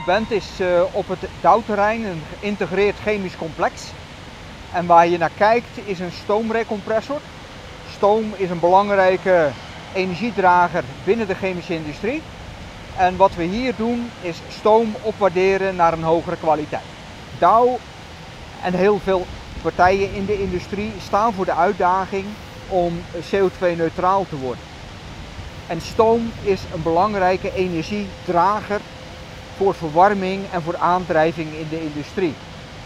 bent is op het Douwterrein, een geïntegreerd chemisch complex. En waar je naar kijkt is een stoomrecompressor. Stoom is een belangrijke energiedrager binnen de chemische industrie. En wat we hier doen is stoom opwaarderen naar een hogere kwaliteit. Dow en heel veel partijen in de industrie staan voor de uitdaging om CO2-neutraal te worden. En stoom is een belangrijke energiedrager voor verwarming en voor aandrijving in de industrie.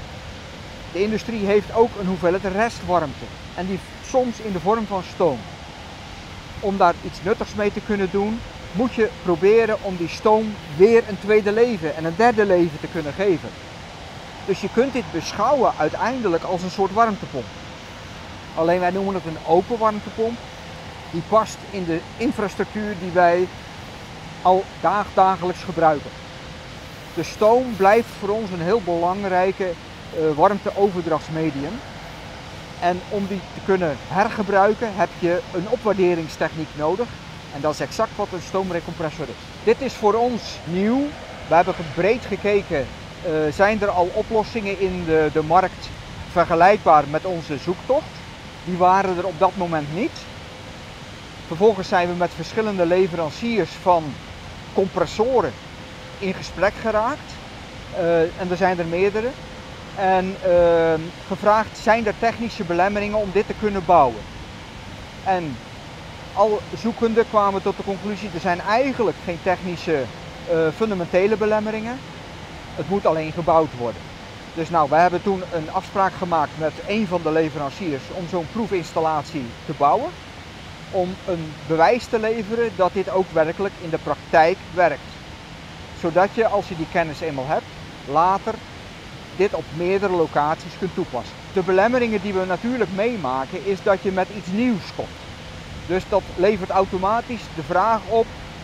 De industrie heeft ook een hoeveelheid restwarmte en die soms in de vorm van stoom. Om daar iets nuttigs mee te kunnen doen, moet je proberen om die stoom weer een tweede leven en een derde leven te kunnen geven. Dus je kunt dit beschouwen uiteindelijk als een soort warmtepomp. Alleen wij noemen het een open warmtepomp. Die past in de infrastructuur die wij al dagelijks gebruiken. De stoom blijft voor ons een heel belangrijke warmteoverdrachtsmedium. En om die te kunnen hergebruiken heb je een opwaarderingstechniek nodig. En dat is exact wat een stoomrecompressor is. Dit is voor ons nieuw. We hebben breed gekeken, zijn er al oplossingen in de markt vergelijkbaar met onze zoektocht. Die waren er op dat moment niet. Vervolgens zijn we met verschillende leveranciers van compressoren in gesprek geraakt. En er zijn er meerdere. En gevraagd, zijn er technische belemmeringen om dit te kunnen bouwen? En al zoekende kwamen tot de conclusie, er zijn eigenlijk geen technische fundamentele belemmeringen. Het moet alleen gebouwd worden. Dus nou, we hebben toen een afspraak gemaakt met een van de leveranciers om zo'n proefinstallatie te bouwen. Om een bewijs te leveren dat dit ook werkelijk in de praktijk werkt. Zodat je, als je die kennis eenmaal hebt, later dit op meerdere locaties kunt toepassen. De belemmeringen die we natuurlijk meemaken is dat je met iets nieuws komt. Dus dat levert automatisch de vraag op,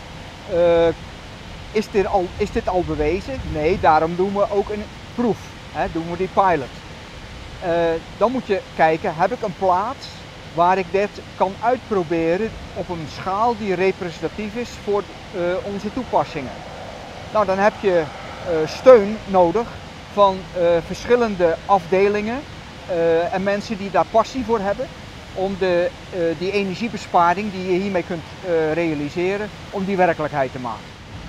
is dit al bewezen? Nee, daarom doen we ook een proef, doen we die pilot. Dan moet je kijken, heb ik een plaats waar ik dit kan uitproberen op een schaal die representatief is voor onze toepassingen. Nou, dan heb je steun nodig van verschillende afdelingen en mensen die daar passie voor hebben om die energiebesparing die je hiermee kunt realiseren, om die werkelijkheid te maken.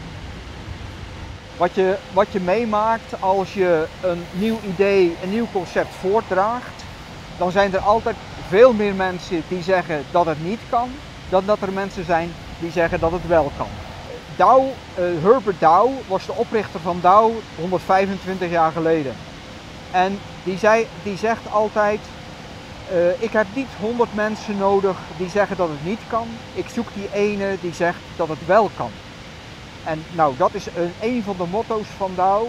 Wat je meemaakt als je een nieuw idee, een nieuw concept voortdraagt, dan zijn er altijd veel meer mensen die zeggen dat het niet kan, dan dat er mensen zijn die zeggen dat het wel kan. Herbert Dow was de oprichter van Dow 125 jaar geleden. En die zegt altijd, ik heb niet 100 mensen nodig die zeggen dat het niet kan. Ik zoek die ene die zegt dat het wel kan. En nou, dat is een van de motto's van Dow.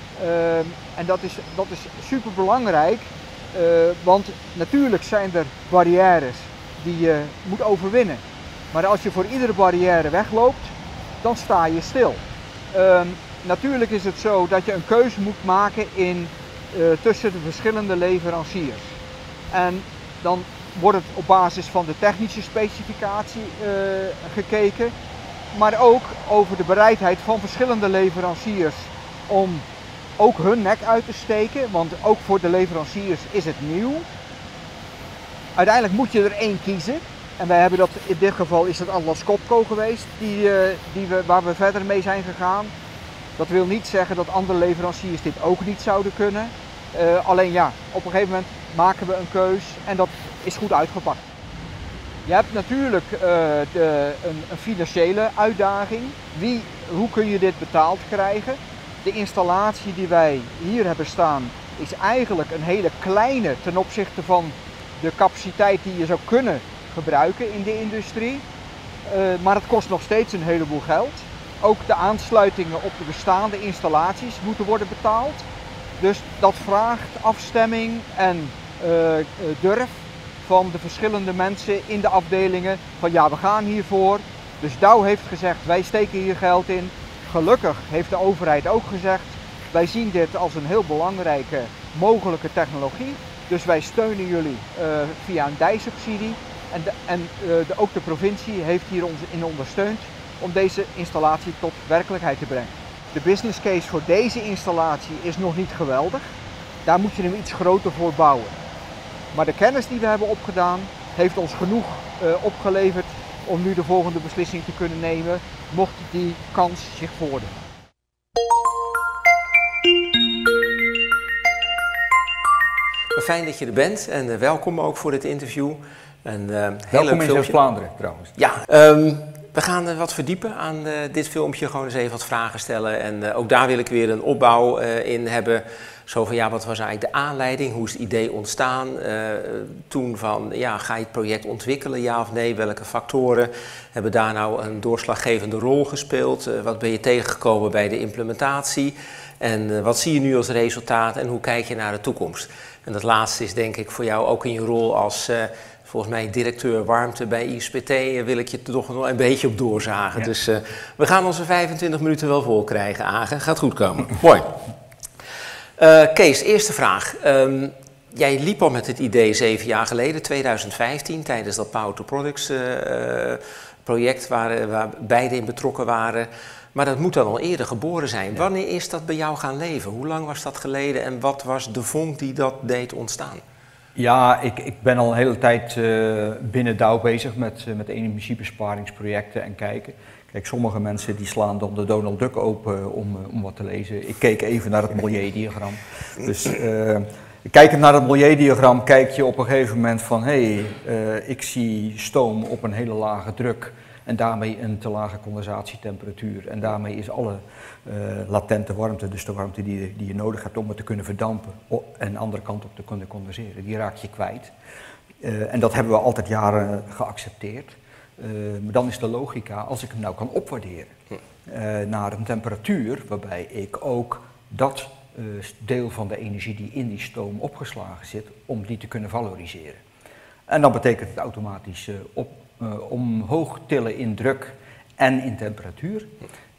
En dat is super belangrijk. Want natuurlijk zijn er barrières die je moet overwinnen. Maar als je voor iedere barrière wegloopt, dan sta je stil. Natuurlijk is het zo dat je een keuze moet maken tussen de verschillende leveranciers. En dan wordt het op basis van de technische specificatie gekeken. Maar ook over de bereidheid van verschillende leveranciers om ook hun nek uit te steken. Want ook voor de leveranciers is het nieuw. Uiteindelijk moet je er één kiezen. En wij hebben dat, in dit geval is het Atlas Copco geweest waar we verder mee zijn gegaan. Dat wil niet zeggen dat andere leveranciers dit ook niet zouden kunnen. Alleen ja, op een gegeven moment maken we een keus en dat is goed uitgepakt. Je hebt natuurlijk een financiële uitdaging. Hoe kun je dit betaald krijgen? De installatie die wij hier hebben staan is eigenlijk een hele kleine ten opzichte van de capaciteit die je zou kunnen gebruiken in de industrie. Maar het kost nog steeds een heleboel geld. Ook de aansluitingen op de bestaande installaties moeten worden betaald. Dus dat vraagt afstemming en durf van de verschillende mensen in de afdelingen. Van ja, we gaan hiervoor. Dus Dow heeft gezegd, wij steken hier geld in. Gelukkig heeft de overheid ook gezegd, wij zien dit als een heel belangrijke mogelijke technologie. Dus wij steunen jullie via een dijsubsidie. En ook de provincie heeft hier ons in ondersteund om deze installatie tot werkelijkheid te brengen. De business case voor deze installatie is nog niet geweldig. Daar moet je hem iets groter voor bouwen. Maar de kennis die we hebben opgedaan heeft ons genoeg opgeleverd om nu de volgende beslissing te kunnen nemen, mocht die kans zich voordoen. Fijn dat je er bent en welkom ook voor dit interview. Welkom in Zuid-Vlaanderen trouwens. Ja, we gaan wat verdiepen aan dit filmpje, gewoon eens even wat vragen stellen. En ook daar wil ik weer een opbouw in hebben. Zo van, ja, wat was eigenlijk de aanleiding? Hoe is het idee ontstaan? Toen van, ja, ga je het project ontwikkelen, ja of nee? Welke factoren hebben daar nou een doorslaggevende rol gespeeld? Wat ben je tegengekomen bij de implementatie? En wat zie je nu als resultaat en hoe kijk je naar de toekomst? En dat laatste is denk ik voor jou ook in je rol als, volgens mij, directeur warmte bij ISPT, wil ik je er toch nog een beetje op doorzagen. Ja. Dus we gaan onze 25 minuten wel vol krijgen, Agen. Gaat goed komen. Mooi. Kees, eerste vraag. Jij liep al met het idee 7 jaar geleden, 2015, tijdens dat Power to Products project waar beide in betrokken waren. Maar dat moet dan al eerder geboren zijn. Ja. Wanneer is dat bij jou gaan leven? Hoe lang was dat geleden en wat was de vonk die dat deed ontstaan? Ja, ik ben al een hele tijd binnen Dow bezig met energiebesparingsprojecten en kijken. Kijk, sommige mensen die slaan dan de Donald Duck open om wat te lezen. Ik keek even naar het milieudiagram. Dus kijkend naar het milieudiagram kijk je op een gegeven moment van ik zie stoom op een hele lage druk. En daarmee een te lage condensatietemperatuur. En daarmee is alle latente warmte, dus de warmte die je nodig hebt om het te kunnen verdampen en de andere kant op te kunnen condenseren, die raak je kwijt. En dat hebben we altijd jaren geaccepteerd. Maar dan is de logica, als ik hem nou kan opwaarderen naar een temperatuur waarbij ik ook dat deel van de energie die in die stoom opgeslagen zit, om die te kunnen valoriseren. En dan betekent het automatisch omhoog tillen in druk en in temperatuur.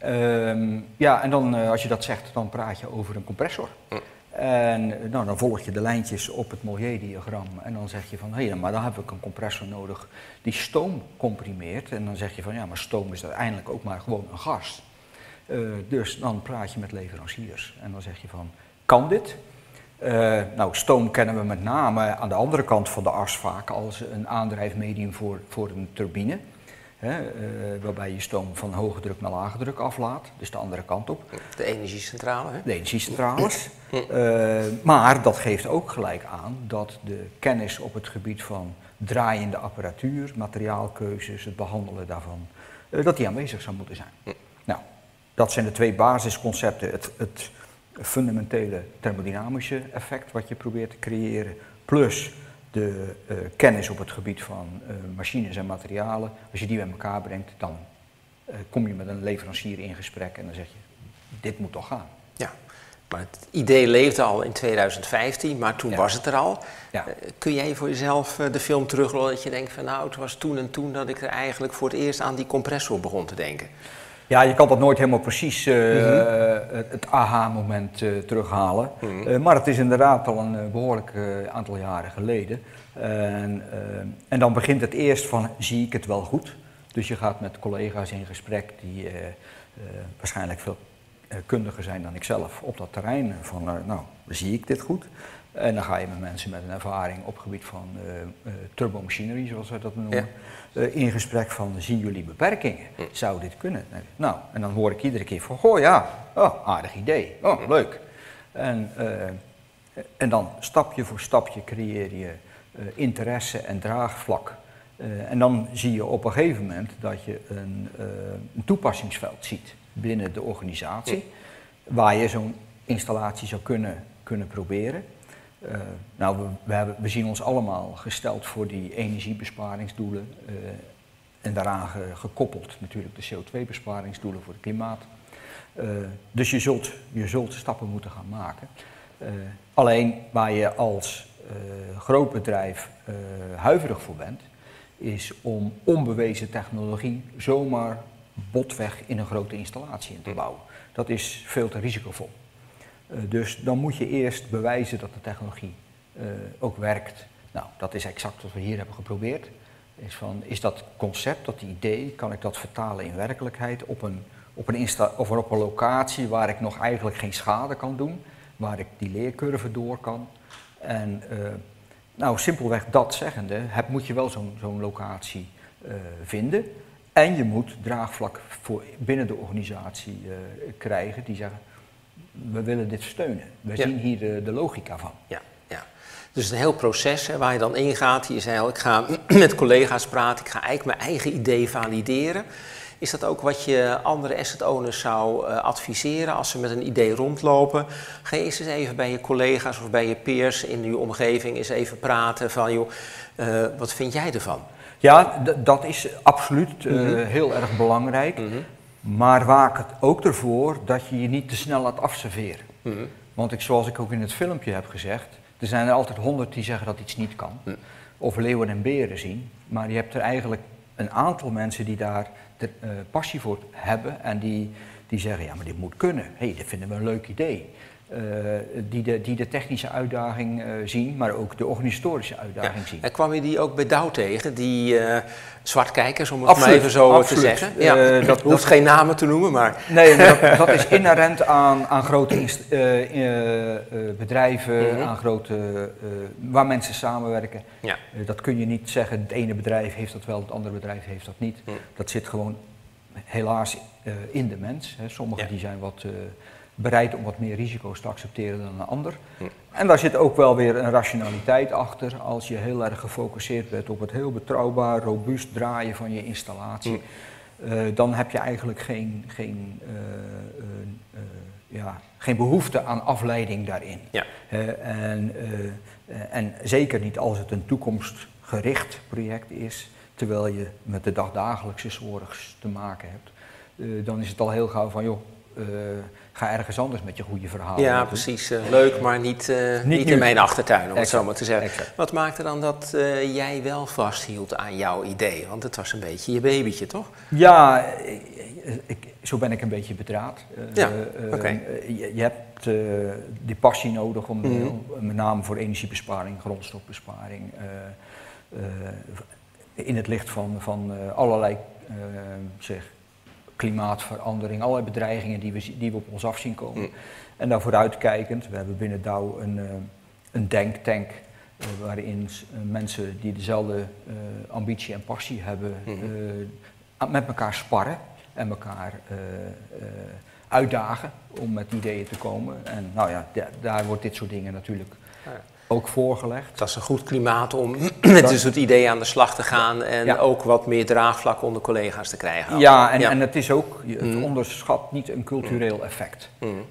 Ja, en dan als je dat zegt, dan praat je over een compressor. En nou, dan volg je de lijntjes op het milieudiagram en dan zeg je van, maar dan heb ik een compressor nodig die stoom comprimeert. En dan zeg je van, ja, maar stoom is uiteindelijk ook maar gewoon een gas. Dus dan praat je met leveranciers en dan zeg je van, kan dit? Nou, stoom kennen we met name aan de andere kant van de as vaak als een aandrijfmedium voor een turbine. Waarbij je stoom van hoge druk naar lage druk aflaat, dus de andere kant op. De energiecentrale, hè? De energiecentrales. Maar dat geeft ook gelijk aan dat de kennis op het gebied van draaiende apparatuur, materiaalkeuzes, het behandelen daarvan, dat die aanwezig zou moeten zijn. Nou, dat zijn de twee basisconcepten. Het fundamentele thermodynamische effect wat je probeert te creëren, plus de kennis op het gebied van machines en materialen. Als je die bij elkaar brengt, dan kom je met een leverancier in gesprek en dan zeg je, dit moet toch gaan. Ja, maar het idee leefde al in 2015, maar toen was het er al. Ja. Kun jij voor jezelf de film terugrollen dat je denkt van nou, het was toen en toen dat ik er eigenlijk voor het eerst aan die compressor begon te denken? Ja, je kan dat nooit helemaal precies het aha-moment terughalen. Maar het is inderdaad al een behoorlijk aantal jaren geleden. En dan begint het eerst van, zie ik het wel goed? Dus je gaat met collega's in gesprek die waarschijnlijk veel kundiger zijn dan ik zelf op dat terrein. Van, nou, zie ik dit goed? En dan ga je met mensen met een ervaring op het gebied van turbomachinerie, zoals we dat noemen, in gesprek van, zien jullie beperkingen? Zou dit kunnen? Nou, en dan hoor ik iedere keer van, aardig idee, leuk. En dan stapje voor stapje creëer je interesse en draagvlak. En dan zie je op een gegeven moment dat je een toepassingsveld ziet binnen de organisatie, waar je zo'n installatie zou kunnen proberen. Nou, we zien ons allemaal gesteld voor die energiebesparingsdoelen en daaraan gekoppeld natuurlijk de CO2-besparingsdoelen voor het klimaat. Dus je zult stappen moeten gaan maken. Alleen waar je als groot bedrijf huiverig voor bent, is om onbewezen technologie zomaar botweg in een grote installatie in te bouwen. Dat is veel te risicovol. Dus dan moet je eerst bewijzen dat de technologie ook werkt. Nou, dat is exact wat we hier hebben geprobeerd. Is dat concept, dat idee, kan ik dat vertalen in werkelijkheid op een op een locatie waar ik nog eigenlijk geen schade kan doen, waar ik die leercurve door kan. En nou, simpelweg dat zeggende, moet je wel zo'n locatie vinden. En je moet draagvlak binnen de organisatie krijgen die zeggen, we willen dit steunen. We zien hier de logica van. Ja, ja. Dus een heel proces waar je dan ingaat. Je zei al, ik ga met collega's praten, ik ga eigenlijk mijn eigen idee valideren. Is dat ook wat je andere asset owners zou adviseren als ze met een idee rondlopen? Ga je eens even bij je collega's of bij je peers in je omgeving eens even praten van, joh, wat vind jij ervan? Ja, dat is absoluut heel erg belangrijk. Maar waak het ook ervoor dat je je niet te snel laat afserveren. Want zoals ik ook in het filmpje heb gezegd, er zijn er altijd 100 die zeggen dat iets niet kan. Of leeuwen en beren zien. Maar je hebt er eigenlijk een aantal mensen die daar passie voor hebben en die zeggen, ja, maar dit moet kunnen. Hé, dit vinden we een leuk idee. Die de technische uitdaging zien, maar ook de organisatorische uitdaging zien. En kwam je die ook bij Douw tegen, die zwartkijkers, om het maar even zo te zeggen? Ja, dat hoeft geen namen te noemen, maar... Nee, maar dat is inherent aan grote bedrijven, aan grote, waar mensen samenwerken. Ja. Dat kun je niet zeggen, het ene bedrijf heeft dat wel, het andere bedrijf heeft dat niet. Dat zit gewoon helaas in de mens. Hè. Sommigen die zijn wat... bereid om wat meer risico's te accepteren dan een ander. En daar zit ook wel weer een rationaliteit achter. Als je heel erg gefocust bent op het heel betrouwbaar, robuust draaien van je installatie, dan heb je eigenlijk geen behoefte aan afleiding daarin. Ja. En zeker niet als het een toekomstgericht project is, terwijl je met de dagdagelijkse zorg te maken hebt. Dan is het al heel gauw van, joh, ga ergens anders met je goede verhalen. Ja, precies. Leuk, maar niet in mijn achtertuin, om het zo maar te zeggen. Exact. Wat maakte dan dat jij wel vasthield aan jouw idee? Want het was een beetje je babytje, toch? Ja, zo ben ik een beetje bedraad. Je hebt die passie nodig om met name voor energiebesparing, grondstofbesparing, in het licht van allerlei klimaatverandering, allerlei bedreigingen die we op ons af zien komen. En daar vooruitkijkend, we hebben binnen Douw een denktank waarin mensen die dezelfde ambitie en passie hebben met elkaar sparren en elkaar uitdagen om met ideeën te komen. En nou ja, daar wordt dit soort dingen natuurlijk ook voorgelegd. Dat is een goed klimaat om met dit soort ideeën aan de slag te gaan en ook wat meer draagvlak onder collega's te krijgen. Ja, en het is ook, het onderschat niet een cultureel effect.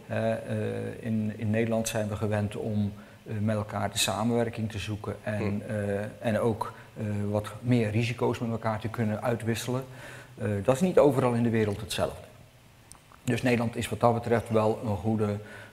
In Nederland zijn we gewend om met elkaar de samenwerking te zoeken en ook wat meer risico's met elkaar te kunnen uitwisselen. Dat is niet overal in de wereld hetzelfde. Dus Nederland is wat dat betreft wel een goede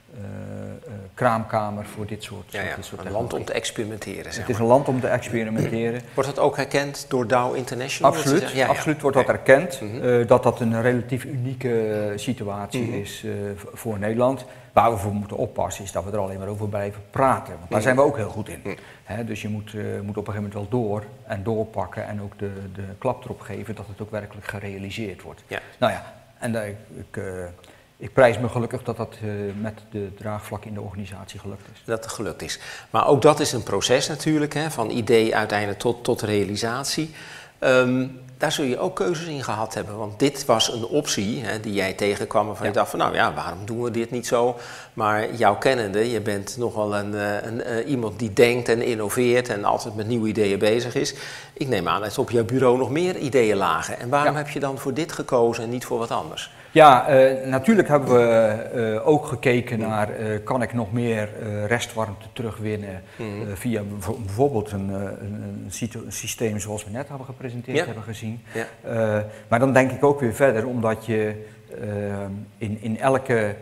kraamkamer voor dit soort een land om te experimenteren. Het is een land om te experimenteren. Wordt dat ook herkend door Douw International? Absoluut, absoluut wordt dat erkend. Dat een relatief unieke situatie is voor Nederland. Waar we voor moeten oppassen is dat we er alleen maar over blijven praten. Want daar zijn we ook heel goed in. Dus je moet op een gegeven moment wel door en doorpakken en ook de klap erop geven dat het ook werkelijk gerealiseerd wordt. Ja. Nou ja, en ik prijs me gelukkig dat dat met de draagvlak in de organisatie gelukt is. Dat het gelukt is. Maar ook dat is een proces natuurlijk, van idee uiteindelijk tot realisatie. Daar zul je ook keuzes in gehad hebben, want dit was een optie die jij tegenkwam waarvan je dacht van nou ja, waarom doen we dit niet zo? Maar jou kennende, je bent nogal iemand die denkt en innoveert en altijd met nieuwe ideeën bezig is. Ik neem aan dat op jouw bureau nog meer ideeën lagen. En waarom heb je dan voor dit gekozen en niet voor wat anders? Ja, natuurlijk hebben we ook gekeken naar, kan ik nog meer restwarmte terugwinnen via bijvoorbeeld een systeem zoals we net hebben gepresenteerd, hebben gezien. Ja. Maar dan denk ik ook weer verder, omdat je in elke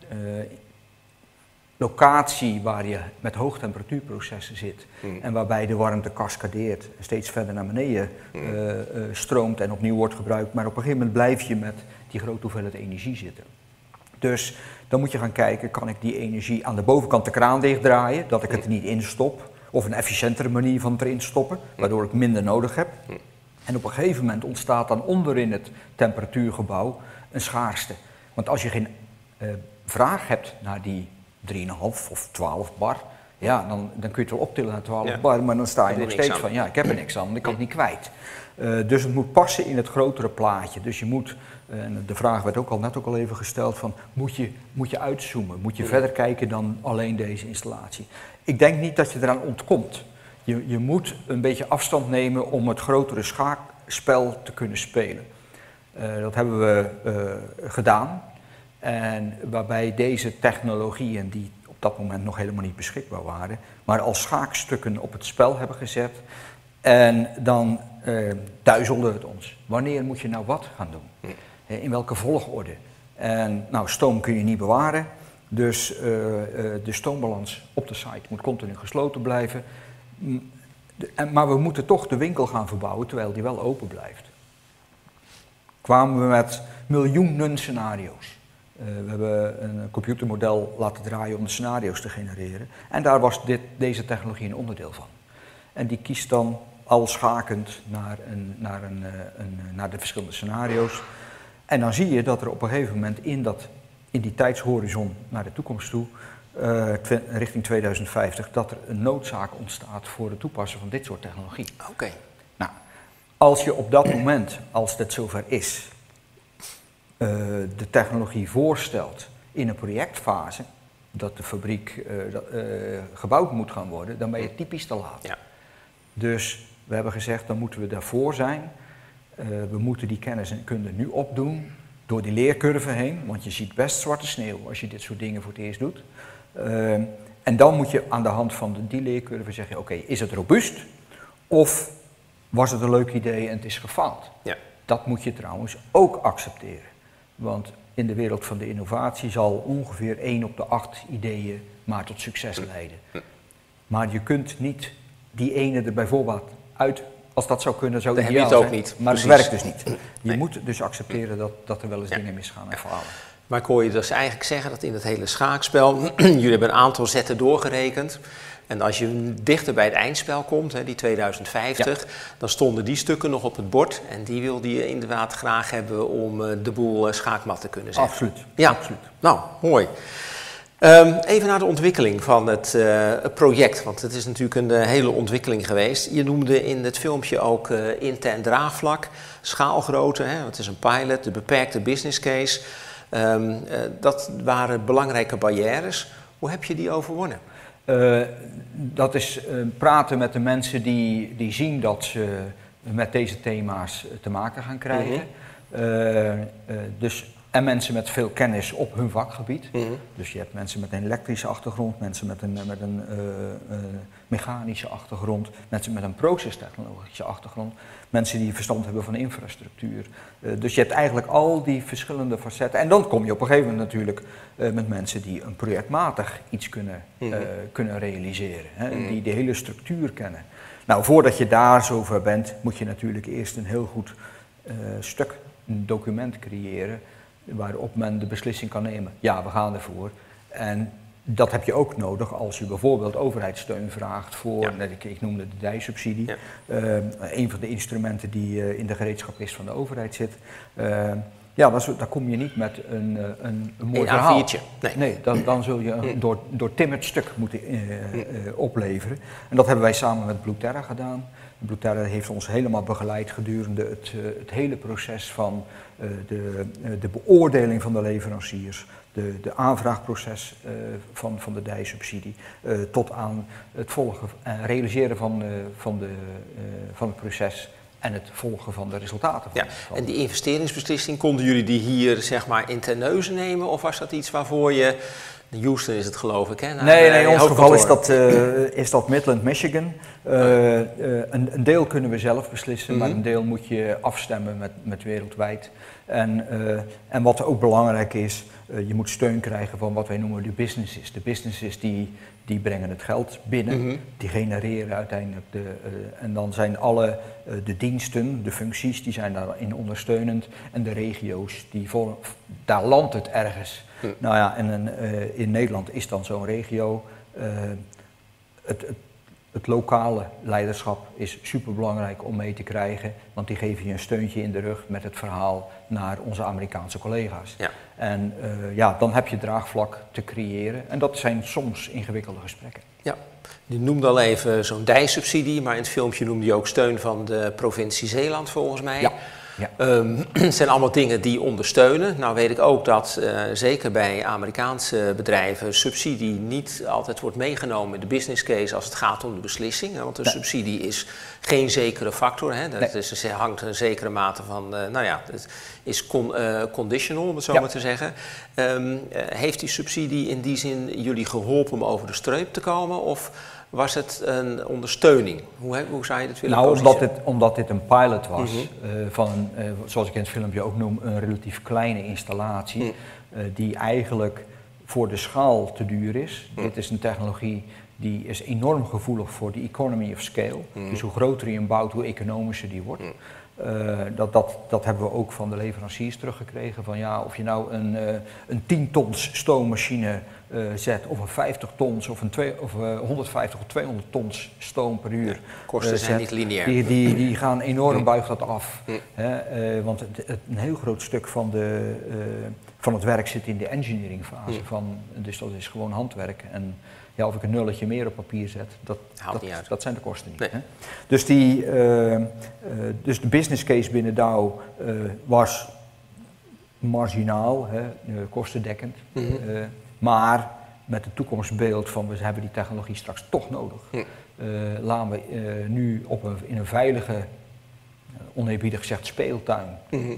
locatie waar je met hoogtemperatuurprocessen zit en waarbij de warmte cascadeert, steeds verder naar beneden stroomt en opnieuw wordt gebruikt, maar op een gegeven moment blijf je met die grote hoeveelheid energie zitten. Dus dan moet je gaan kijken, kan ik die energie aan de bovenkant de kraan dichtdraaien, dat ik het er niet in stop, of een efficiëntere manier van het erin stoppen, waardoor ik minder nodig heb. En op een gegeven moment ontstaat dan onderin het temperatuurgebouw een schaarste. Want als je geen vraag hebt naar die 3,5 of 12 bar, ja, dan kun je het wel optillen naar 12 bar, maar dan sta je nog steeds van, ja, ik heb er niks aan, want ik kan het niet kwijt. Dus het moet passen in het grotere plaatje. Dus je moet, de vraag werd net ook al even gesteld, van moet je uitzoomen? Moet je verder kijken dan alleen deze installatie? Ik denk niet dat je eraan ontkomt. Je moet een beetje afstand nemen om het grotere schaakspel te kunnen spelen. Dat hebben we gedaan. En waarbij deze technologieën, die op dat moment nog helemaal niet beschikbaar waren, maar als schaakstukken op het spel hebben gezet. En dan duizelde het ons. Wanneer moet je nou wat gaan doen? In welke volgorde? En nou, stoom kun je niet bewaren. Dus de stoombalans op de site moet continu gesloten blijven. Maar we moeten toch de winkel gaan verbouwen terwijl die wel open blijft. Kwamen we met miljoenen scenario's. We hebben een computermodel laten draaien om de scenario's te genereren. En daar was deze technologie een onderdeel van. En die kiest dan al schakend naar de verschillende scenario's. En dan zie je dat er op een gegeven moment in die tijdshorizon naar de toekomst toe, richting 2050, dat er een noodzaak ontstaat voor het toepassen van dit soort technologie. Oké. Nou, als je op dat moment, als het zover is, de technologie voorstelt in een projectfase, dat de fabriek gebouwd moet gaan worden, dan ben je typisch te laat. Ja. Dus we hebben gezegd, dan moeten we daarvoor zijn. We moeten die kennis en kunde nu opdoen, door die leercurve heen, want je ziet best zwarte sneeuw als je dit soort dingen voor het eerst doet. En dan moet je aan de hand van die leercurve zeggen, oké, is het robuust of was het een leuk idee en het is gefaald? Ja. Dat moet je trouwens ook accepteren. Want in de wereld van de innovatie zal ongeveer 1 op de 8 ideeën maar tot succes leiden. Maar je kunt niet die ene er bijvoorbeeld uit, als dat zou kunnen, zou ideaal zijn. Ook niet. Maar precies. Het werkt dus niet. Je moet dus accepteren dat er wel eens dingen misgaan en falen. Maar ik hoor je dus eigenlijk zeggen dat in het hele schaakspel, jullie hebben een aantal zetten doorgerekend. En als je dichter bij het eindspel komt, die 2050, dan stonden die stukken nog op het bord. En die wilde je inderdaad graag hebben om de boel schaakmat te kunnen zetten. Absoluut. Ja, absoluut. Nou, mooi. Even naar de ontwikkeling van het project, want het is natuurlijk een hele ontwikkeling geweest. Je noemde in het filmpje ook intern draagvlak, schaalgrootte, het is een pilot, de beperkte business case. Dat waren belangrijke barrières. Hoe heb je die overwonnen? Dat is praten met de mensen die zien dat ze met deze thema's te maken gaan krijgen. En mensen met veel kennis op hun vakgebied. Dus je hebt mensen met een elektrische achtergrond, mensen met een mechanische achtergrond, mensen met een procestechnologische achtergrond, mensen die verstand hebben van infrastructuur. Dus je hebt eigenlijk al die verschillende facetten. En dan kom je op een gegeven moment natuurlijk met mensen die een projectmatig iets kunnen realiseren. Die de hele structuur kennen. Nou, voordat je daar zover bent, moet je natuurlijk eerst een heel goed een document creëren waarop men de beslissing kan nemen. Ja, we gaan ervoor. En dat heb je ook nodig als je bijvoorbeeld overheidssteun vraagt voor, ik noemde de dijsubsidie, een van de instrumenten die in de gereedschap is van de overheid zit. Daar kom je niet met een mooi verhaal. Nee, dan zul je een doortimmerd stuk moeten opleveren. En dat hebben wij samen met Blueterra gedaan. Blueterra heeft ons helemaal begeleid gedurende het hele proces van de beoordeling van de leveranciers, de aanvraagproces van de dijsubsidie, tot aan het volgen en realiseren van het proces en het volgen van de resultaten. En die investeringsbeslissing, konden jullie die hier zeg maar in ten neuzen nemen of was dat iets waarvoor je... Houston is het geloof ik, hè? Nee, in ons geval is dat Midland, Michigan. Een deel kunnen we zelf beslissen, maar een deel moet je afstemmen met wereldwijd. En wat ook belangrijk is, je moet steun krijgen van wat wij noemen de businesses. De businesses die brengen het geld binnen, die genereren uiteindelijk en dan zijn alle de diensten, de functies, die zijn daarin ondersteunend. En de regio's, daar landt het ergens. In Nederland is dan zo'n regio. het lokale leiderschap is superbelangrijk om mee te krijgen, want die geven je een steuntje in de rug met het verhaal naar onze Amerikaanse collega's. Ja. En dan heb je draagvlak te creëren en dat zijn soms ingewikkelde gesprekken. Ja, je noemde al even zo'n dijsubsidie, maar in het filmpje noemde je ook steun van de provincie Zeeland volgens mij. Ja. Ja. Het zijn allemaal dingen die ondersteunen. Nou weet ik ook dat zeker bij Amerikaanse bedrijven subsidie niet altijd wordt meegenomen in de business case als het gaat om de beslissing. Want een subsidie is geen zekere factor. Hè. Dat hangt een zekere mate van, het is conditional om het zo maar te zeggen. Heeft die subsidie in die zin jullie geholpen om over de streep te komen of was het een ondersteuning? Hoe zou je dat willen positioneren? Omdat dit een pilot was van, zoals ik in het filmpje ook noem, een relatief kleine installatie die eigenlijk voor de schaal te duur is. Dit is een technologie die is enorm gevoelig voor de economy of scale. Dus hoe groter je hem bouwt, hoe economischer die wordt. Dat hebben we ook van de leveranciers teruggekregen. Van ja, of je nou een 10 tons stoommachine zet, of een 50 tons, of 150 of 200 tons stoom per uur. Kosten zijn niet lineair. Die gaan enorm, buigt dat af. Want een heel groot stuk van het werk zit in de engineering fase. Dus dat is gewoon handwerk. En ja, of ik een nulletje meer op papier zet, dat zijn de kosten niet. Nee. Hè? Dus de business case binnen Dow was marginaal, kostendekkend. Maar met het toekomstbeeld van we hebben die technologie straks toch nodig. Laten we nu in een veilige, oneerbiedig gezegd speeltuin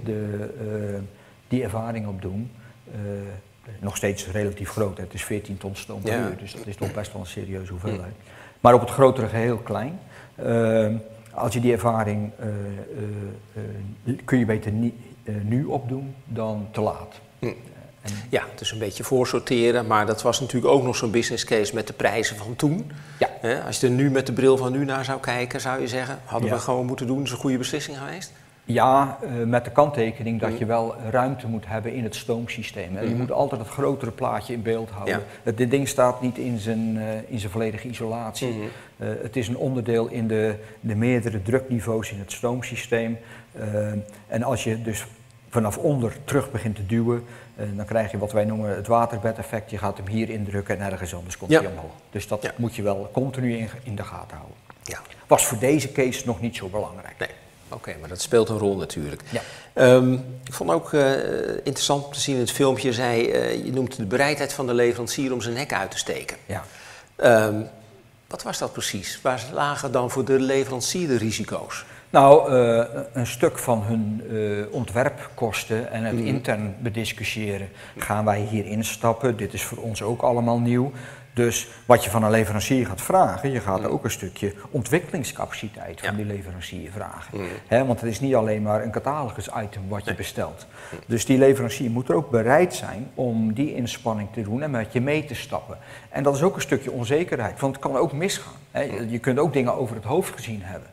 die ervaring opdoen. Nog steeds relatief groot, het is 14 ton stoom per uur, dus dat is toch best wel een serieuze hoeveelheid. Maar op het grotere geheel klein. Als je die ervaring kun je beter nu opdoen dan te laat. Ja, het is een beetje voorsorteren, maar dat was natuurlijk ook nog zo'n business case met de prijzen van toen. Ja. Als je er nu met de bril van nu naar zou kijken, zou je zeggen, hadden we gewoon moeten doen, dat is een goede beslissing geweest? Ja, met de kanttekening dat je wel ruimte moet hebben in het stoomsysteem. Je moet altijd het grotere plaatje in beeld houden. Ja. Dit ding staat niet in zijn volledige isolatie. Het is een onderdeel in de meerdere drukniveaus in het stoomsysteem. En als je dus vanaf onder terug begint te duwen, dan krijg je wat wij noemen het waterbedeffect. Je gaat hem hier indrukken en ergens anders komt hij omhoog. Dus dat moet je wel continu in de gaten houden. Ja. Was voor deze case nog niet zo belangrijk. Nee. Oké, maar dat speelt een rol natuurlijk. Ja. Ik vond ook interessant om te zien in het filmpje, je noemt de bereidheid van de leverancier om zijn nek uit te steken. Ja. Wat was dat precies? Waar lagen dan voor de leverancier de risico's? Nou, een stuk van hun ontwerpkosten en het intern bediscussiëren. Gaan wij hier instappen? Dit is voor ons ook allemaal nieuw. Dus wat je van een leverancier gaat vragen, je gaat ook een stukje ontwikkelingscapaciteit van die leverancier vragen. Want het is niet alleen maar een catalogus-item wat je bestelt. Dus die leverancier moet er ook bereid zijn om die inspanning te doen en met je mee te stappen. En dat is ook een stukje onzekerheid, want het kan ook misgaan. Je kunt ook dingen over het hoofd gezien hebben.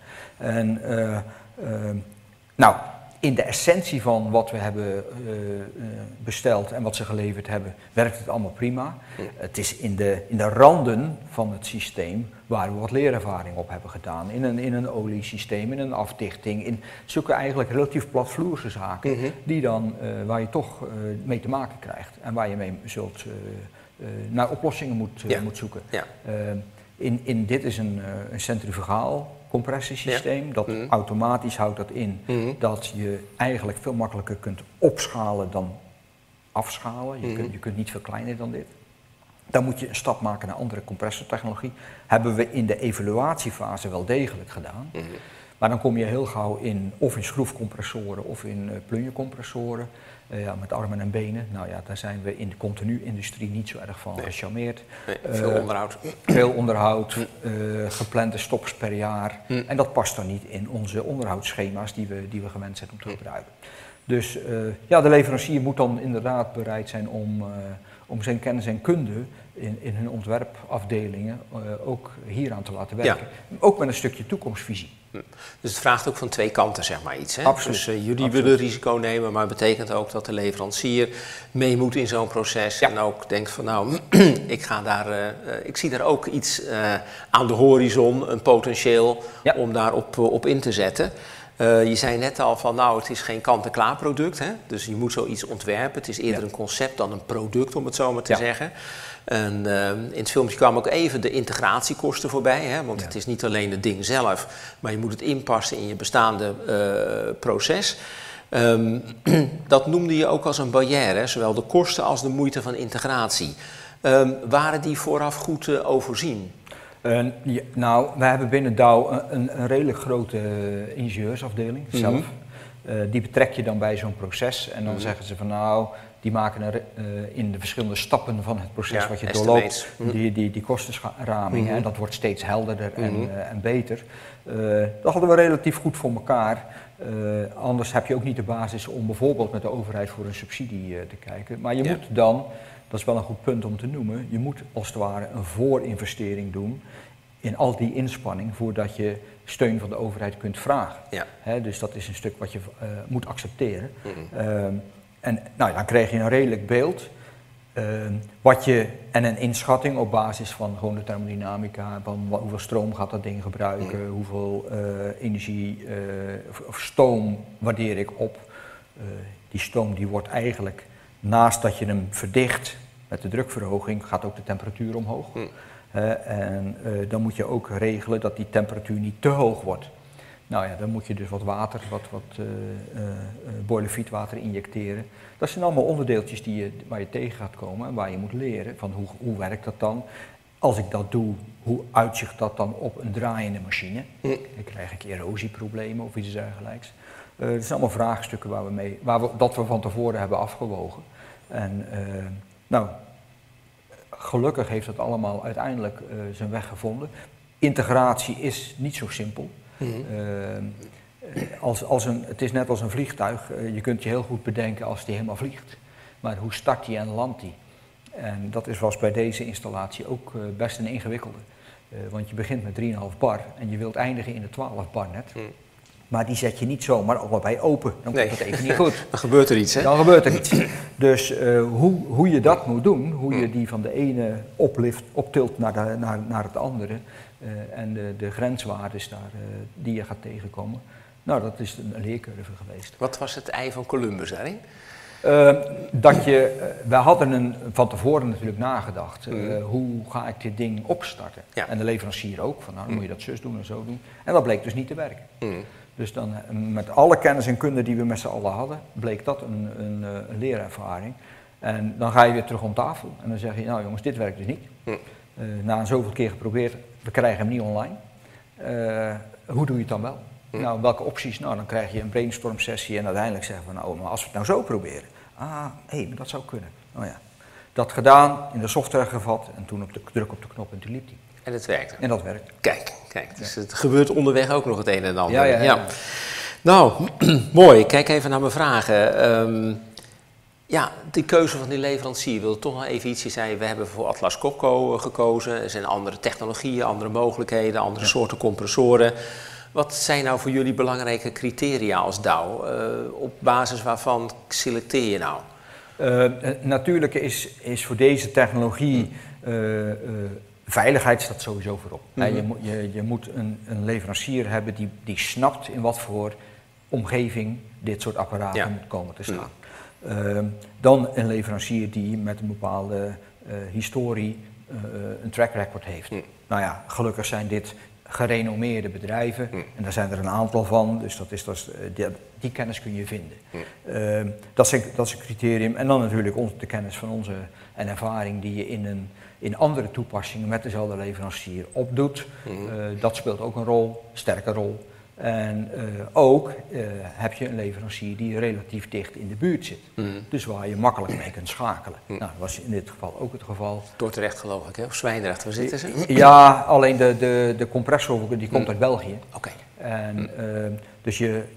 En in de essentie van wat we hebben besteld en wat ze geleverd hebben, werkt het allemaal prima. Het is in de randen van het systeem waar we wat leerervaring op hebben gedaan. In een oliesysteem, in een afdichting, in zulke eigenlijk relatief platvloerse zaken, die dan, waar je toch mee te maken krijgt en waar je mee zult naar oplossingen moet zoeken. Ja. Dit is een centrifugaal compressiesysteem, dat automatisch houdt dat in dat je eigenlijk veel makkelijker kunt opschalen dan afschalen. Je kunt niet veel kleiner dan dit. Dan moet je een stap maken naar andere compressortechnologie. Hebben we in de evaluatiefase wel degelijk gedaan. Maar dan kom je heel gauw in schroefcompressoren of in plunjecompressoren. Met armen en benen. Nou ja, daar zijn we in de continu-industrie niet zo erg van gecharmeerd. Veel onderhoud. Veel onderhoud, geplande stops per jaar. En dat past dan niet in onze onderhoudsschema's die we gewend zijn om te gebruiken. Dus de leverancier moet dan inderdaad bereid zijn om zijn kennis en kunde in hun ontwerpafdelingen ook hieraan te laten werken. Ja. Ook met een stukje toekomstvisie. Dus het vraagt ook van twee kanten, zeg maar, iets. Hè? Absoluut. Dus jullie willen risico nemen, maar betekent ook dat de leverancier mee moet in zo'n proces. En ook denkt van nou, ik zie daar ook iets aan de horizon, een potentieel om daar op in te zetten. Je zei net al van nou, het is geen kant-en-klaar product. Hè? Dus je moet zoiets ontwerpen. Het is eerder een concept dan een product, om het zo maar te zeggen. En in het filmpje kwamen ook even de integratiekosten voorbij. Hè? Want het is niet alleen het ding zelf, maar je moet het inpassen in je bestaande proces. Dat noemde je ook als een barrière, zowel de kosten als de moeite van integratie. Waren die vooraf goed overzien? Nou, wij hebben binnen Douw een redelijk grote ingenieursafdeling zelf. Die betrek je dan bij zo'n proces en dan zeggen ze van nou, die maken in de verschillende stappen van het proces wat je doorloopt, die kostenramingen en dat wordt steeds helderder en beter. Dat hadden we relatief goed voor elkaar. Anders heb je ook niet de basis om bijvoorbeeld met de overheid voor een subsidie te kijken. Maar je moet dan, dat is wel een goed punt om te noemen, je moet als het ware een voorinvestering doen in al die inspanning voordat je steun van de overheid kunt vragen. Dus dat is een stuk wat je moet accepteren. En nou, dan krijg je een redelijk beeld en een inschatting op basis van gewoon de thermodynamica, van hoeveel stroom gaat dat ding gebruiken, hoeveel energie of stoom waardeer ik op. Die stoom die wordt eigenlijk, naast dat je hem verdicht met de drukverhoging, gaat ook de temperatuur omhoog. En dan moet je ook regelen dat die temperatuur niet te hoog wordt. Nou ja, dan moet je dus wat water, wat boilerfietwater injecteren. Dat zijn allemaal onderdeeltjes waar je tegen gaat komen en waar je moet leren van hoe werkt dat dan. Als ik dat doe, hoe uitzicht dat dan op een draaiende machine? Dan krijg ik erosieproblemen of iets dergelijks. Dat zijn allemaal vraagstukken dat we van tevoren hebben afgewogen. En nou, gelukkig heeft dat allemaal uiteindelijk zijn weg gevonden. Integratie is niet zo simpel. Het is net als een vliegtuig. Je kunt je heel goed bedenken als die helemaal vliegt. Maar hoe start die en landt die? En dat was bij deze installatie ook best een ingewikkelde. Want je begint met 3,5 bar en je wilt eindigen in de 12 bar net. Maar die zet je niet zomaar allebei open. Dan komt het even niet goed. Dan gebeurt er iets, hè? Dan gebeurt er iets. Dus hoe je dat moet doen, hoe je die van de ene optilt naar het andere en de grenswaardes die je gaat tegenkomen, nou, dat is een leercurve geweest. Wat was het ei van Columbus daarin? Wij hadden van tevoren natuurlijk nagedacht, hoe ga ik dit ding opstarten? En de leverancier ook, van nou, dan moet je dat zus doen en zo doen. En dat bleek dus niet te werken. Dus dan met alle kennis en kunde die we met z'n allen hadden, bleek dat een leerervaring. En dan ga je weer terug om tafel en dan zeg je, nou jongens, dit werkt dus niet. Na zoveel keer geprobeerd, we krijgen hem niet online. Hoe doe je het dan wel? Nou, welke opties? Nou, dan krijg je een brainstorm sessie en uiteindelijk zeggen we, nou, maar als we het nou zo proberen. Maar dat zou kunnen. Nou ja, dat gedaan, in de software gevat en toen druk op de knop en toen liep die. En het werkte. En dat werkt. Kijk, dus het gebeurt onderweg ook nog het een en ander. Ja. Nou, mooi. Kijk even naar mijn vragen. Die keuze van die leverancier, wil toch nog even iets. Je zei, we hebben voor Atlas Copco gekozen. Er zijn andere technologieën, andere mogelijkheden, andere soorten compressoren. Wat zijn nou voor jullie belangrijke criteria als Douw? Op basis waarvan selecteer je nou? Natuurlijk is voor deze technologie veiligheid staat sowieso voorop. Je moet een leverancier hebben die snapt in wat voor omgeving dit soort apparaten moet komen te staan. Dan een leverancier die met een bepaalde historie een track record heeft. Nou ja, gelukkig zijn dit gerenommeerde bedrijven en daar zijn er een aantal van, dus die kennis kun je vinden. Dat is een criterium en dan natuurlijk de kennis van onze en ervaring die je in andere toepassingen met dezelfde leverancier opdoet. Dat speelt ook een rol, sterke rol. En ook heb je een leverancier die relatief dicht in de buurt zit. Dus waar je makkelijk mee kunt schakelen. Nou, dat was in dit geval ook het geval. Dordrecht geloof ik, hè? Of Zwijndrecht, waar zitten ze? Ja, alleen de compressor die komt uit België. Oké. En dus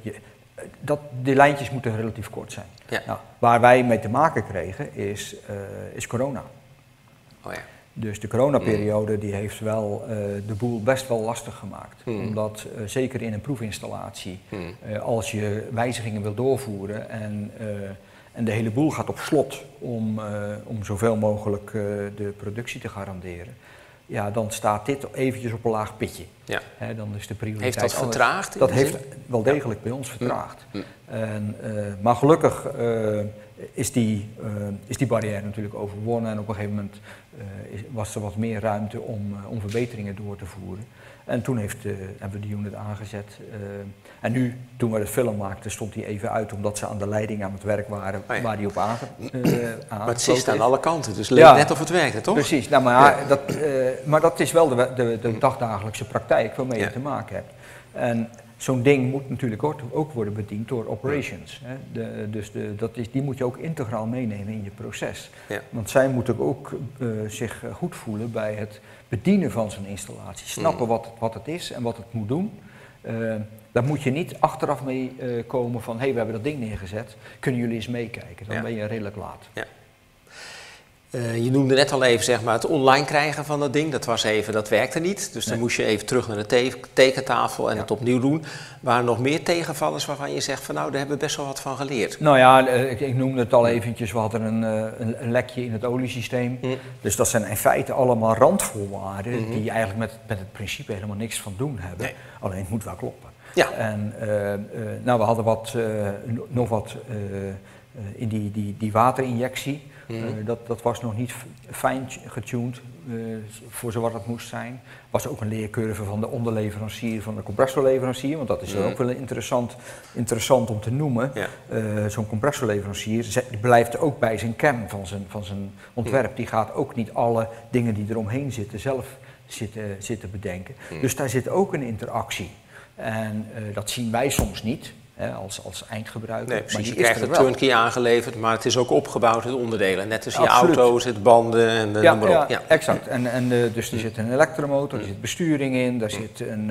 die lijntjes moeten relatief kort zijn. Ja. Nou, waar wij mee te maken kregen is corona. Oh ja. Dus de coronaperiode die heeft wel de boel best wel lastig gemaakt. Omdat zeker in een proefinstallatie, als je wijzigingen wil doorvoeren en de hele boel gaat op slot om zoveel mogelijk de productie te garanderen. Ja, dan staat dit eventjes op een laag pitje. Ja. Dan is de prioriteit. Heeft dat vertraagd? Dat heeft wel degelijk bij ons vertraagd. Maar gelukkig is die barrière natuurlijk overwonnen en op een gegeven moment was er wat meer ruimte om verbeteringen door te voeren. En toen hebben we de unit aangezet. En nu, toen we de film maakten, stond die even uit omdat ze aan de leiding aan het werk waren waar die op maar het zit aan alle kanten, dus leek net of het werkte, toch? Precies, nou, maar dat is wel de dagdagelijkse praktijk waarmee je te maken hebt. En zo'n ding moet natuurlijk ook worden bediend door operations. Hè. Die moet je ook integraal meenemen in je proces. Ja. Want zij moeten ook zich goed voelen bij het bedienen van zo'n installatie. Snappen wat het is en wat het moet doen. Daar moet je niet achteraf mee komen van we hebben dat ding neergezet, kunnen jullie eens meekijken. Dan ben je redelijk laat. Ja. Je noemde net al even zeg maar, het online krijgen van dat ding, dat werkte niet. Dus dan moest je even terug naar de tekentafel en het opnieuw doen. Waren er nog meer tegenvallers waarvan je zegt van daar hebben we best wel wat van geleerd? Nou ja, ik noemde het al eventjes, we hadden een lekje in het oliesysteem. Dus dat zijn in feite allemaal randvoorwaarden die eigenlijk met het principe helemaal niks van doen hebben. Nee. Alleen het moet wel kloppen. Ja. En we hadden nog wat in die waterinjectie. Dat was nog niet fijn getuned voor zoals het moest zijn. Was ook een leercurve van de onderleverancier van de compressorleverancier, want dat is ook wel interessant om te noemen. Ja. Zo'n compressorleverancier blijft ook bij zijn kern van zijn ontwerp. Die gaat ook niet alle dingen die eromheen zitten zelf zitten bedenken. Dus daar zit ook een interactie. En dat zien wij soms niet. Als eindgebruiker. Nee, precies. Je krijgt het turnkey aangeleverd, maar het is ook opgebouwd uit onderdelen. Net als je auto zit banden en noem maar op. Ja, exact. Dus er zit een elektromotor, er zit besturing in, daar zit een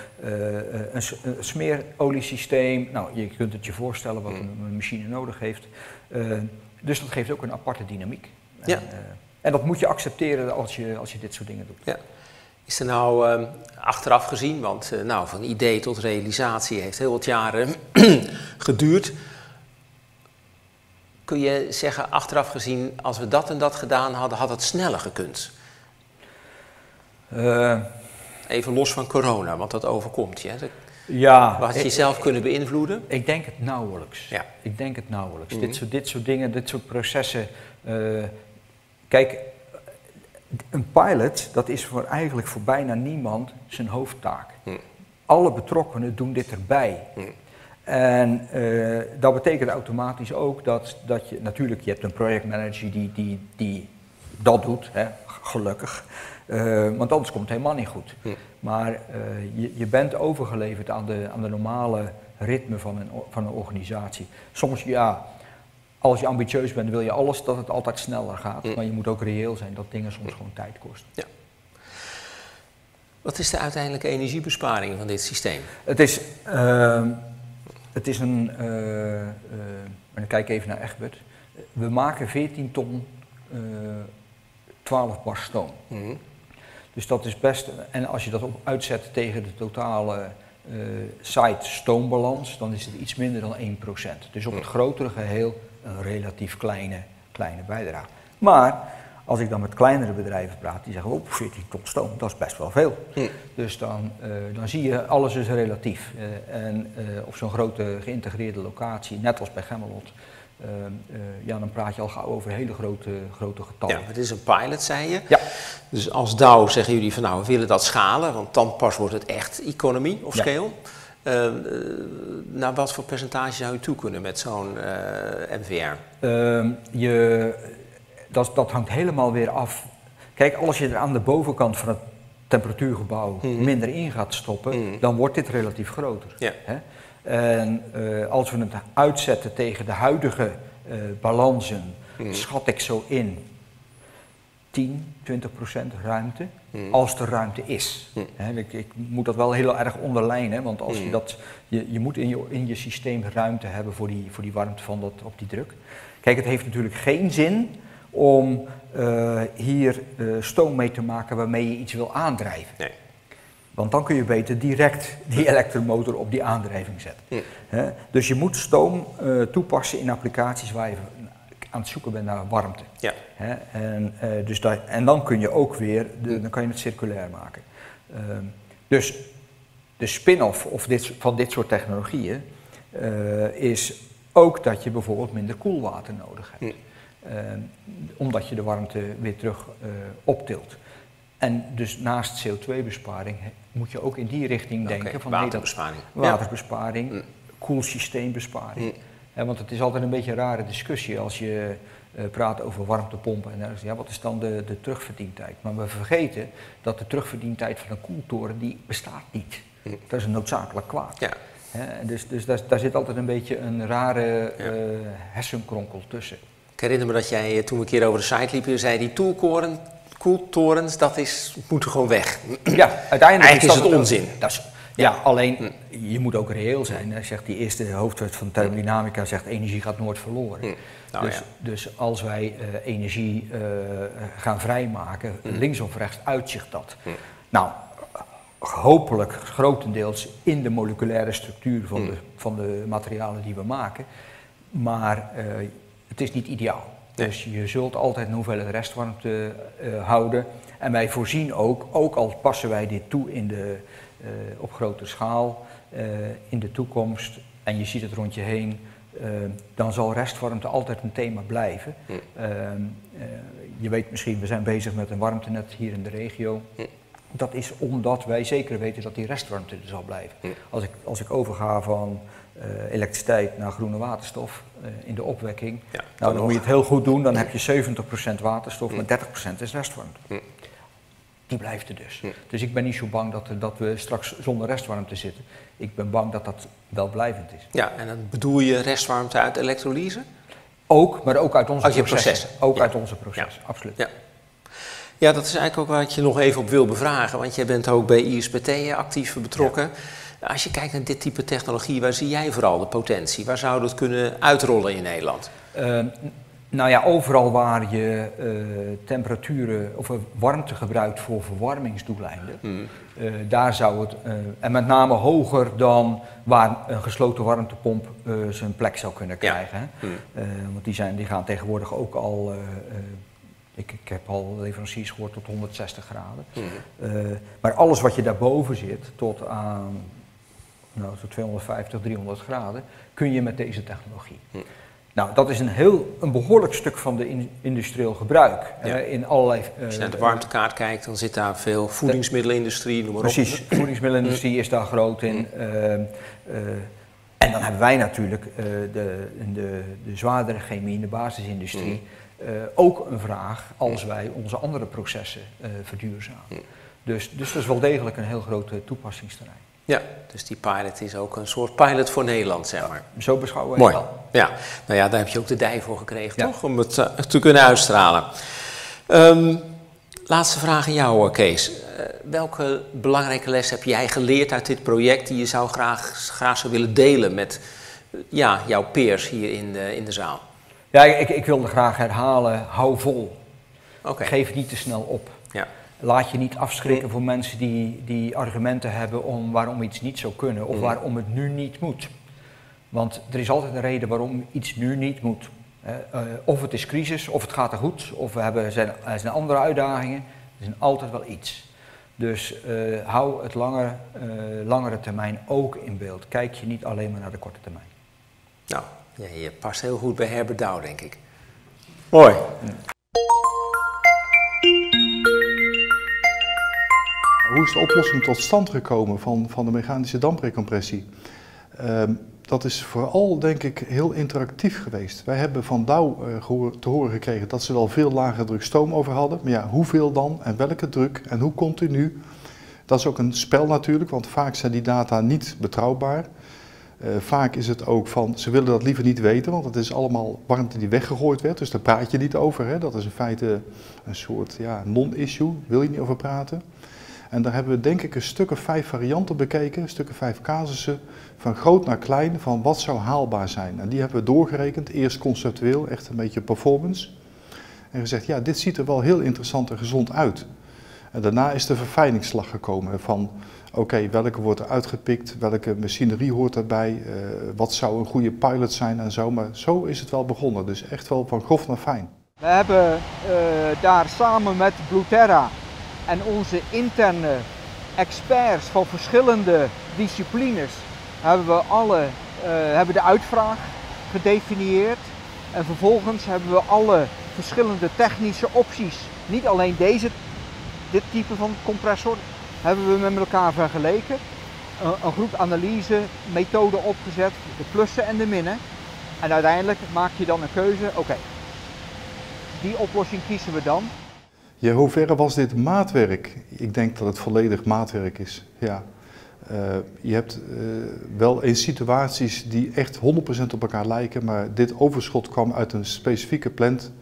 smeeroliesysteem. Nou, je kunt het je voorstellen wat een machine nodig heeft. Dus dat geeft ook een aparte dynamiek. Ja. En dat moet je accepteren als je dit soort dingen doet. Ja. Is er nou achteraf gezien, want van idee tot realisatie heeft heel wat jaren geduurd. Kun je zeggen, achteraf gezien, als we dat en dat gedaan hadden, had het sneller gekund? Even los van corona, want dat overkomt je. Had je jezelf kunnen beïnvloeden? Ik denk het nauwelijks. Ja. Ik denk het nauwelijks. Dit soort dingen, dit soort processen. Kijk, een pilot, dat is eigenlijk voor bijna niemand zijn hoofdtaak. Alle betrokkenen doen dit erbij. En dat betekent automatisch ook dat je, natuurlijk, je hebt een projectmanager die dat doet, gelukkig. Want anders komt het helemaal niet goed. Maar je bent overgeleverd aan de normale ritme van een organisatie. Soms als je ambitieus bent, wil je alles dat het altijd sneller gaat. Maar je moet ook reëel zijn dat dingen soms gewoon tijd kosten. Ja. Wat is de uiteindelijke energiebesparing van dit systeem? Het is een... dan kijk even naar Egbert. We maken 14 ton 12 bar stoom. Dus dat is best... En als je dat uitzet tegen de totale site stoombalans, dan is het iets minder dan 1%. Dus op het grotere geheel een relatief kleine bijdrage. Maar als ik dan met kleinere bedrijven praat, die zeggen 14 ton stoom, dat is best wel veel. Dus dan zie je, alles is relatief. En op zo'n grote geïntegreerde locatie, net als bij Gemmelot, dan praat je al gauw over hele grote getallen. Ja, het is een pilot, zei je. Ja. Dus als Dow zeggen jullie van we willen dat schalen, want dan pas wordt het echt economie of scale. Naar wat voor percentage zou je toe kunnen met zo'n MVR? Dat hangt helemaal weer af. Kijk, als je er aan de bovenkant van het temperatuurgebouw minder in gaat stoppen, dan wordt dit relatief groter. Ja. Hè? En als we het uitzetten tegen de huidige balansen, schat ik zo in 10-20% ruimte, als er ruimte is. Ik moet dat wel heel erg onderlijnen, want als je moet in je systeem ruimte hebben voor die warmte op die druk. Kijk, het heeft natuurlijk geen zin om hier stoom mee te maken waarmee je iets wil aandrijven. Nee. Want dan kun je beter direct die elektromotor op die aandrijving zetten. Dus je moet stoom toepassen in applicaties waar je aan het zoeken bent naar warmte. Ja. En dan kun je ook weer, dan kan je het circulair maken. Dus de spin-off van dit soort technologieën is ook dat je bijvoorbeeld minder koelwater nodig hebt. Omdat je de warmte weer terug optilt. En dus naast CO2-besparing moet je ook in die richting denken. Van waterbesparing. Waterbesparing, koelsysteembesparing. Want het is altijd een beetje een rare discussie als je praat over warmtepompen. En wat is dan de terugverdientijd? Maar we vergeten dat de terugverdientijd van een koeltoren, die bestaat niet. Dat is een noodzakelijk kwaad. Ja. Dus daar zit altijd een beetje een rare hersenkronkel tussen. Ik herinner me dat jij toen we een keer over de site liepen, zei die koeltorens, moeten gewoon weg. Ja, uiteindelijk is het onzin. Alleen je moet ook reëel zijn. Hè. Zegt die eerste hoofdwet van thermodynamica zegt energie gaat nooit verloren. Dus als wij energie gaan vrijmaken, links of rechts uitzicht dat. Nou, hopelijk grotendeels in de moleculaire structuur van de materialen die we maken. Maar het is niet ideaal. Dus je zult altijd een hoeveelheid restwarmte houden. En wij voorzien ook al passen wij dit toe op grote schaal in de toekomst, en je ziet het rond je heen, dan zal restwarmte altijd een thema blijven. Je weet misschien, we zijn bezig met een warmtenet hier in de regio. Dat is omdat wij zeker weten dat die restwarmte er zal blijven. Als ik overga van elektriciteit naar groene waterstof in de opwekking, dan moet je het heel goed doen. Dan heb je 70% waterstof, maar 30% is restwarmte. Die blijft er dus. Dus ik ben niet zo bang dat we straks zonder restwarmte zitten. Ik ben bang dat dat wel blijvend is. Ja, en dan bedoel je restwarmte uit elektrolyse? Ook, maar ook uit onze processen. Ook uit onze processen, absoluut. Ja, dat is eigenlijk ook wat je nog even op wil bevragen, want jij bent ook bij ISPT actief betrokken. Als je kijkt naar dit type technologie, waar zie jij vooral de potentie? Waar zou dat kunnen uitrollen in Nederland? Overal waar je temperaturen of warmte gebruikt voor verwarmingsdoeleinden, daar zou het, en met name hoger dan waar een gesloten warmtepomp zijn plek zou kunnen krijgen. Want die gaan tegenwoordig ook al, ik heb al leveranciers gehoord tot 160 graden. Maar alles wat je daarboven zit, tot aan tot 250, 300 graden, kun je met deze technologie. Nou, dat is een behoorlijk stuk van de industrieel gebruik. In allerlei, als je naar de warmtekaart kijkt, dan zit daar veel voedingsmiddelenindustrie, noem maar op. Precies, voedingsmiddelenindustrie is daar groot in. En dan hebben wij natuurlijk de zwaardere chemie in de basisindustrie ook een vraag als wij onze andere processen verduurzamen. Dus dat is wel degelijk een heel groot toepassingsterrein. Ja, dus die pilot is ook een soort pilot voor Nederland, zeg maar. Zo beschouwen we het wel. Ja, nou ja, daar heb je ook de dij voor gekregen, toch? Om het te kunnen uitstralen. Laatste vraag aan jou, Kees. Welke belangrijke les heb jij geleerd uit dit project die je graag zou willen delen met jouw peers hier in de zaal? Ja, ik wilde graag herhalen, hou vol. Geef niet te snel op. Ja. Laat je niet afschrikken voor mensen die argumenten hebben waarom iets niet zou kunnen of waarom het nu niet moet. Want er is altijd een reden waarom iets nu niet moet. Of het is crisis, of het gaat er goed, of er zijn andere uitdagingen. Er is altijd wel iets. Dus hou het langere termijn ook in beeld. Kijk je niet alleen maar naar de korte termijn. Nou, je past heel goed bij Herbert Douw, denk ik. Mooi. Hoe is de oplossing tot stand gekomen van de mechanische damprecompressie? Dat is vooral, denk ik, heel interactief geweest. Wij hebben van Douw te horen gekregen dat ze wel veel lage druk stoom over hadden. Maar ja, hoeveel dan en welke druk en hoe continu? Dat is ook een spel natuurlijk, want vaak zijn die data niet betrouwbaar. Vaak is het ook van, ze willen dat liever niet weten, want het is allemaal warmte die weggegooid werd. Dus daar praat je niet over. Hè? Dat is in feite een soort non-issue, wil je niet over praten. En daar hebben we denk ik een stuk of 5 varianten bekeken, een stuk of 5 casussen, van groot naar klein, van wat zou haalbaar zijn. En die hebben we doorgerekend, eerst conceptueel, echt een beetje performance. en gezegd, ja, dit ziet er wel heel interessant en gezond uit. En daarna is de verfijningsslag gekomen van, oké, welke wordt er uitgepikt, welke machinerie hoort erbij, wat zou een goede pilot zijn en zo. Maar zo is het wel begonnen, dus echt wel van grof naar fijn. We hebben daar samen met Bluterra en onze interne experts van verschillende disciplines hebben de uitvraag gedefinieerd. En vervolgens hebben we alle verschillende technische opties, niet alleen dit type van compressor, hebben we met elkaar vergeleken. Een groep analyse methoden opgezet, de plussen en de minnen. En uiteindelijk maak je dan een keuze, oké, die oplossing kiezen we dan. Ja, hoe ver was dit maatwerk? Ik denk dat het volledig maatwerk is. Ja. Je hebt wel eens situaties die echt 100% op elkaar lijken, maar dit overschot kwam uit een specifieke plant.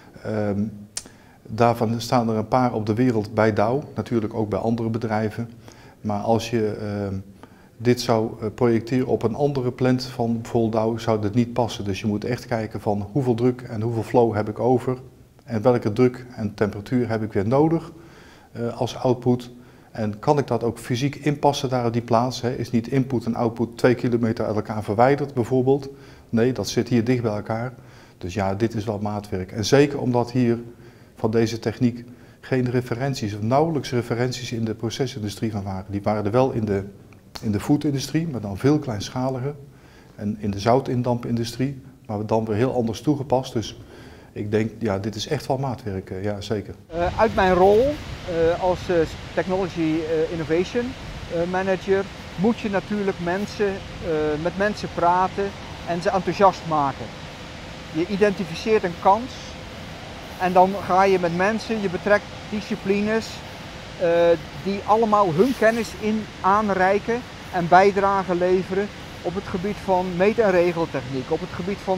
Daarvan staan er een paar op de wereld bij Dow, natuurlijk ook bij andere bedrijven. Maar als je dit zou projecteren op een andere plant van bijvoorbeeld Dow, zou dit niet passen. Dus je moet echt kijken van hoeveel druk en hoeveel flow heb ik over en welke druk en temperatuur heb ik weer nodig als output. En kan ik dat ook fysiek inpassen daar op die plaats? Hè? Is niet input en output 2 kilometer uit elkaar verwijderd bijvoorbeeld? Nee, dat zit hier dicht bij elkaar. Dus ja, dit is wel maatwerk. En zeker omdat hier van deze techniek geen referenties of nauwelijks referenties in de procesindustrie van waren. Die waren er wel in de foodindustrie, maar dan veel kleinschaliger. En in de zoutindampindustrie, maar dan weer heel anders toegepast. Dus ik denk, ja, dit is echt wel maatwerk, ja zeker. Uit mijn rol als Technology Innovation Manager moet je natuurlijk met mensen praten en ze enthousiast maken. Je identificeert een kans en dan ga je met mensen, je betrekt disciplines die allemaal hun kennis aanreiken en bijdrage leveren op het gebied van meet- en regeltechniek, op het gebied van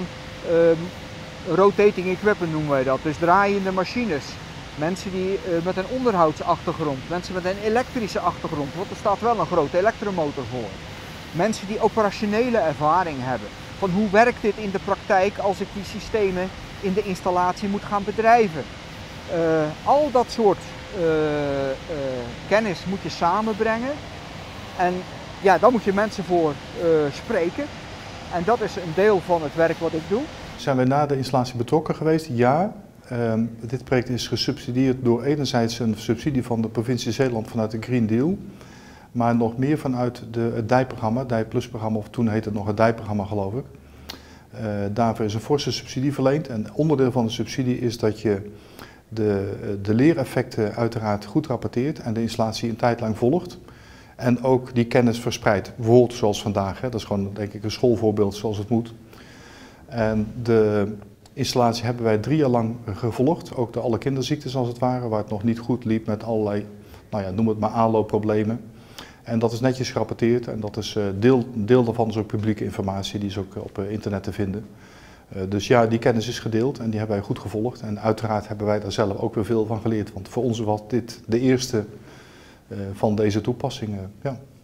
rotating equipment noemen wij dat, dus draaiende machines. Mensen die met een onderhoudsachtergrond, mensen met een elektrische achtergrond, want er staat wel een grote elektromotor voor. Mensen die operationele ervaring hebben, van hoe werkt dit in de praktijk als ik die systemen in de installatie moet gaan bedrijven. Al dat soort kennis moet je samenbrengen en ja, daar moet je mensen voor spreken. En dat is een deel van het werk wat ik doe. Zijn we na de installatie betrokken geweest? Ja. Dit project is gesubsidieerd door enerzijds een subsidie van de provincie Zeeland vanuit de Green Deal, maar nog meer vanuit het DIJ-programma, DIJ-Plus-programma, of toen heette het nog het DIJ-programma geloof ik. Daarvoor is een forse subsidie verleend en onderdeel van de subsidie is dat je de leereffecten uiteraard goed rapporteert en de installatie een tijd lang volgt. En ook die kennis verspreidt, bijvoorbeeld zoals vandaag. Hè. Dat is gewoon denk ik een schoolvoorbeeld zoals het moet. En de installatie hebben wij 3 jaar lang gevolgd, ook de alle kinderziektes als het ware, waar het nog niet goed liep met allerlei, nou ja, noem het maar aanloopproblemen. En dat is netjes gerapporteerd en dat is deel daarvan is ook publieke informatie, die is ook op internet te vinden. Dus ja, die kennis is gedeeld en die hebben wij goed gevolgd en uiteraard hebben wij daar zelf ook weer veel van geleerd, want voor ons was dit de eerste van deze toepassingen. Ja.